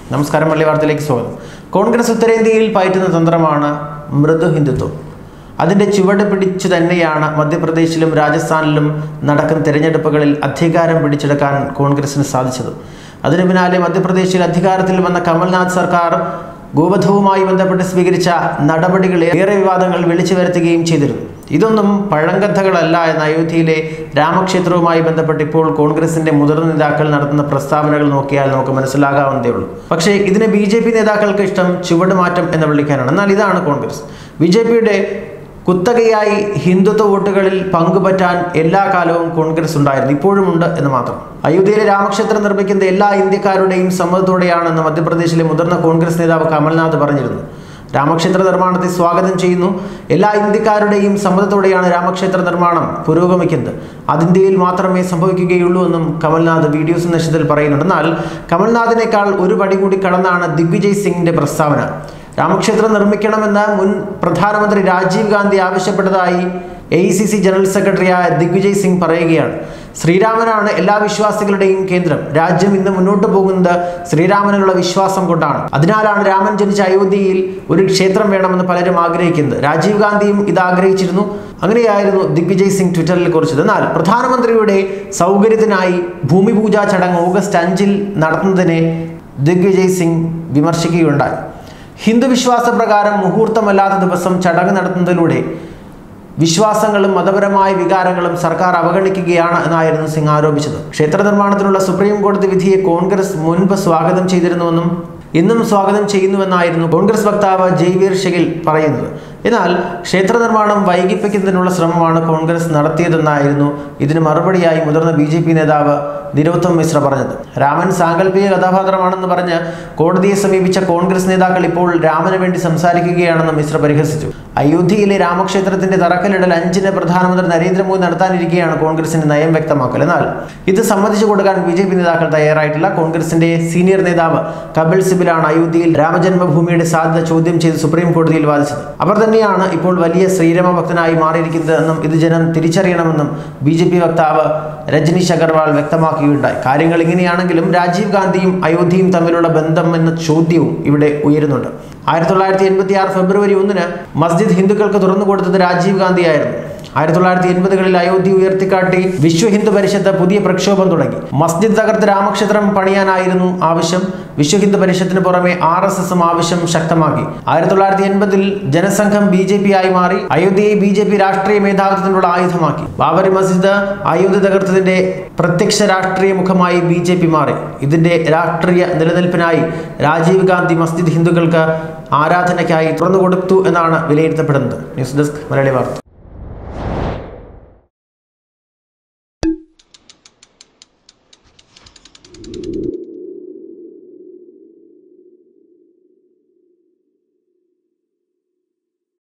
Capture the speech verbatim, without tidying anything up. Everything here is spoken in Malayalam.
നമസ്കാരം, മലയാളി വാർത്തയിലേക്ക് സ്വാഗതം. കോൺഗ്രസ് ഉത്തരേന്ത്യയിൽ പയറ്റുന്ന തന്ത്രമാണ് മൃദു ഹിന്ദുത്വം. അതിൻ്റെ ചുവട് പിടിച്ചു തന്നെയാണ് മധ്യപ്രദേശിലും രാജസ്ഥാനിലും നടക്കുന്ന തിരഞ്ഞെടുപ്പുകളിൽ അധികാരം പിടിച്ചെടുക്കാൻ കോൺഗ്രസിന് സാധിച്ചത്. അതിനു പിന്നാലെ മധ്യപ്രദേശിൽ അധികാരത്തിൽ വന്ന കമൽനാഥ് സർക്കാർ ഗോവധവുമായി ബന്ധപ്പെട്ട് സ്വീകരിച്ച നടപടികൾ ഏറെ വിവാദങ്ങൾ വിളിച്ചു വരുത്തുകയും ചെയ്തിരുന്നു. ഇതൊന്നും പഴങ്കഥകളല്ല എന്ന് അയോധ്യയിലെ രാമക്ഷേത്രവുമായി ബന്ധപ്പെട്ട് ഇപ്പോൾ കോൺഗ്രസിന്റെ മുതിർന്ന നേതാക്കൾ നടത്തുന്ന പ്രസ്താവനകൾ നോക്കിയാൽ നമുക്ക് മനസ്സിലാകാവുന്നതേ ഉള്ളൂ. പക്ഷേ ഇതിന് ബി ജെ പി നേതാക്കൾക്ക് ഇഷ്ടം ചുവട് മാറ്റം എന്ന് വിളിക്കാനാണ്. എന്നാൽ ഇതാണ് കോൺഗ്രസ്. ബി ജെ പിയുടെ കുത്തകയായി ഹിന്ദുത്വ വോട്ടുകളിൽ പങ്കുപറ്റാൻ എല്ലാ കാലവും കോൺഗ്രസ് ഉണ്ടായിരുന്നു, ഇപ്പോഴും ഉണ്ട് എന്ന് മാത്രം. അയോധ്യയിലെ രാമക്ഷേത്രം നിർമ്മിക്കുന്ന എല്ലാ ഇന്ത്യക്കാരുടെയും സമ്മതത്തോടെയാണെന്ന് മധ്യപ്രദേശിലെ മുതിർന്ന കോൺഗ്രസ് നേതാവ് കമൽനാഥ് പറഞ്ഞിരുന്നു. രാമക്ഷേത്ര നിർമ്മാണത്തെ സ്വാഗതം ചെയ്യുന്നു. എല്ലാ ഇന്ത്യക്കാരുടെയും സമ്മതത്തോടെയാണ് രാമക്ഷേത്ര നിർമ്മാണം പുരോഗമിക്കുന്നത്. അത് ഇന്ത്യയിൽ മാത്രമേ സംഭവിക്കുകയുള്ളൂ എന്നും കമൽനാഥ് വീഡിയോ സന്ദേശത്തിൽ പറയുന്നുണ്ട്. എന്നാൽ കമൽനാഥിനേക്കാൾ ഒരു പടി കൂടി കടന്നാണ് ദിഗ്വിജയ് സിംഗിന്റെ പ്രസ്താവന. രാമക്ഷേത്രം നിർമ്മിക്കണമെന്ന് മുൻ പ്രധാനമന്ത്രി രാജീവ് ഗാന്ധി ആവശ്യപ്പെട്ടതായി A I C C general സെക്രട്ടറിയായ ദിഗ്വിജയ് സിംഗ് പറയുകയാണ്. ശ്രീരാമനാണ് എല്ലാ വിശ്വാസികളുടെയും കേന്ദ്രം. രാജ്യം ഇന്ന് മുന്നോട്ട് പോകുന്നത് ശ്രീരാമനുള്ള വിശ്വാസം കൊണ്ടാണ്. അതിനാലാണ് രാമൻ ജനിച്ച അയോധ്യയിൽ ഒരു ക്ഷേത്രം വേണമെന്ന് പലരും ആഗ്രഹിക്കുന്നത്. രാജീവ് ഗാന്ധിയും ഇത് ആഗ്രഹിച്ചിരുന്നു. അങ്ങനെയായിരുന്നു ദിഗ്വിജയ് സിംഗ് ട്വിറ്ററിൽ കുറിച്ചത്. എന്നാൽ പ്രധാനമന്ത്രിയുടെ സൗകര്യത്തിനായി ഭൂമി പൂജാ ചടങ്ങ് ഓഗസ്റ്റ് അഞ്ചിൽ നടത്തുന്നതിനെ ദിഗ്വിജയ് സിംഗ് വിമർശിക്കുകയുണ്ടായി. ഹിന്ദു വിശ്വാസപ്രകാരം മുഹൂർത്തമല്ലാത്ത ദിവസം ചടങ്ങ് നടത്തുന്നതിലൂടെ വിശ്വാസങ്ങളും മതപരമായ വികാരങ്ങളും സർക്കാർ അവഗണിക്കുകയാണ് എന്നായിരുന്നു സിംഗ് ആരോപിച്ചത്. ക്ഷേത്ര നിർമ്മാണത്തിനുള്ള സുപ്രീം കോടതി വിധിയെ കോൺഗ്രസ് മുൻപ് സ്വാഗതം ചെയ്തിരുന്നുവെന്നും ഇന്നും സ്വാഗതം ചെയ്യുന്നുവെന്നായിരുന്നു കോൺഗ്രസ് വക്താവ് ജയ്വീർ ഷെഗിൽ പറയുന്നത്. എന്നാൽ ക്ഷേത്ര നിർമ്മാണം വൈകിപ്പിക്കുന്നതിനുള്ള ശ്രമമാണ് കോൺഗ്രസ് നടത്തിയതെന്നായിരുന്നു ഇതിന് മറുപടിയായി മുതിർന്ന ബി ജെ പി നേതാവ് നിരോത്തം മിശ്ര പറഞ്ഞത്. രാമൻ സാങ്കല്പിക കഥാപാത്രമാണെന്ന് പറഞ്ഞ് കോടതിയെ സമീപിച്ച കോൺഗ്രസ് നേതാക്കൾ ഇപ്പോൾ രാമന് വേണ്ടി സംസാരിക്കുകയാണെന്ന് മിശ്ര പരിഹസിച്ചു. അയോധ്യയിലെ രാമക്ഷേത്രത്തിന്റെ തറക്കല്ലിടൽ അഞ്ചിന് പ്രധാനമന്ത്രി നരേന്ദ്രമോദി നടത്താനിരിക്കെയാണ് കോൺഗ്രസിന്റെ നയം വ്യക്തമാക്കൽ. എന്നാൽ ഇത് സമ്മതിച്ചു കൊടുക്കാൻ ബി ജെ പി നേതാക്കൾ തയ്യാറായിട്ടില്ല. കോൺഗ്രസിന്റെ സീനിയർ നേതാവ് കപിൽ സിബലാണ് അയോധ്യയിൽ രാമജന്മഭൂമിയുടെ സാധ്യത ചോദ്യം ചെയ്ത് സുപ്രീം കോടതിയിൽ വാദിച്ചത്. അവർ തന്നെയാണ് ഇപ്പോൾ വലിയ ശ്രീരാമ ഭക്തനായി മാറിയിരിക്കുന്നതെന്നും ഇത് ജനം തിരിച്ചറിയണമെന്നും ബി ജെ പി വക്താവ് രജനീഷ് അഗർവാൾ വ്യക്തമാക്കുകയുണ്ടായി. കാര്യങ്ങൾ ഇങ്ങനെയാണെങ്കിലും രാജീവ് ഗാന്ധിയും അയോധ്യയും തമ്മിലുള്ള ബന്ധം എന്ന ചോദ്യവും ഇവിടെ ഉയരുന്നുണ്ട്. ആയിരത്തി തൊള്ളായിരത്തി എൺപത്തി ആറ് ഫെബ്രുവരി ഒന്നിന് മസ്ജിദ് ഹിന്ദുക്കൾക്ക് തുറന്നു കൊടുത്തത് രാജീവ് ഗാന്ധിയായിരുന്നു. ആയിരത്തി തൊള്ളായിരത്തി എൺപതുകളിൽ അയോധ്യ ഉയർത്തിക്കാട്ടി വിശ്വ ഹിന്ദു പരിഷത്ത് പുതിയ പ്രക്ഷോഭം തുടങ്ങി. മസ്ജിദ് തകർത്ത് രാമക്ഷേത്രം പണിയാനായിരുന്നു ആവശ്യം. വിശ്വ ഹിന്ദു പരിഷത്തിന് പുറമെ ആർ എസ് എസും ആവശ്യം ശക്തമാക്കി. ആയിരത്തി തൊള്ളായിരത്തി എൺപതിൽ ജനസംഘം ബി ജെ പി ആയി മാറി. അയോധ്യയെ ബി ജെ പി രാഷ്ട്രീയ മേധാവിത്വത്തിനുള്ള ആയുധമാക്കി. ബാബരി മസ്ജിദ് അയോധ്യ തകർത്തതിന്റെ പ്രത്യക്ഷ രാഷ്ട്രീയ മുഖമായി ബി ജെ പി മാറി. ഇതിന്റെ രാഷ്ട്രീയ നിലനിൽപ്പിനായി രാജീവ് ഗാന്ധി മസ്ജിദ് ഹിന്ദുക്കൾക്ക് ആരാധനയ്ക്കായി തുറന്നു കൊടുത്തു എന്നാണ് വിലയിരുത്തപ്പെടുന്നത്. ന്യൂസ് ഡെസ്ക് മലയാളി വാർത്ത.